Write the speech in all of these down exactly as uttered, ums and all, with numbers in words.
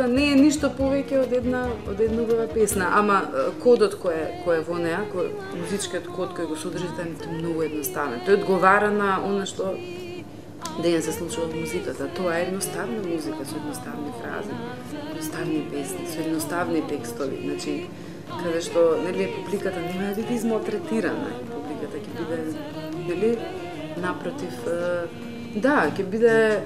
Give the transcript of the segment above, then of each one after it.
музиката не е ништо повеќе од една од една убава песна, ама кодот кој е кој е во неа, кој музичкиот код кој го содржи е многу едноставен. Тој одговара на она што денес се случува во музиката. Тоа е едноставна музика со едноставни фрази, едноставни песни, со едноставни текстови. Значи, каде што нели публиката нема да биде измалтретирана, публиката ќе биде нели напротив, да, ќе биде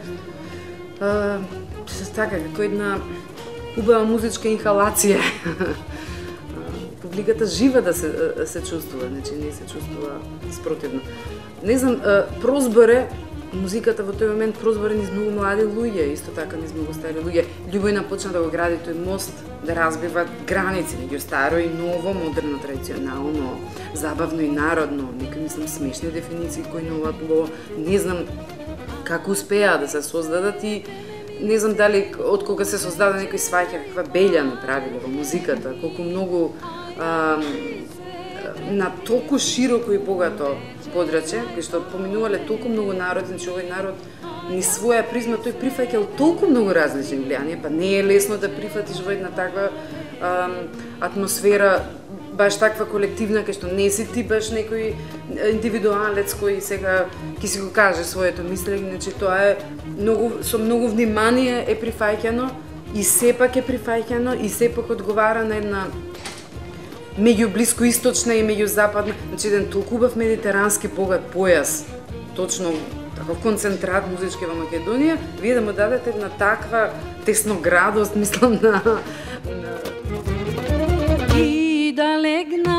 се така како една убава музичка инхалација. Публиката жива да се се чувствува, значи не се чувствува спротивно. Не знам, прозборе музиката во тој момент прозборе низ многу млади луѓе, исто така низ многу стари луѓе. Љубовина почна да го гради тој мост, да разбива граници меѓу старо и ново, модерно, традиционално, забавно и народно. Некои мислам смешни дефиниции кои новаат, не знам како успеа да се создадат и не знам дали од кога се создаде некој сваќа каква белја направиле во музиката, колку многу а, на толку широко и богато подрачје, кој што поминувале толку многу народи, значи овој народ ни своја призма тој прифаќал толку многу различни влијанија, па не е лесно да прифатиш во една таква а, атмосфера, баш таква колективна, кај што не си ти баш некој индивидуалец кој сега ќе си го каже своето мислење, значи тоа е многу со многу внимание е прифаќано и сепак е прифаќано и сепак одговара на една меѓу блискоисточна и меѓу западна, значи еден толку убав медитерански богат појас, точно таков концентрат музички во Македонија, вие да му дадете една таква тесноградост, мислам на... И да легна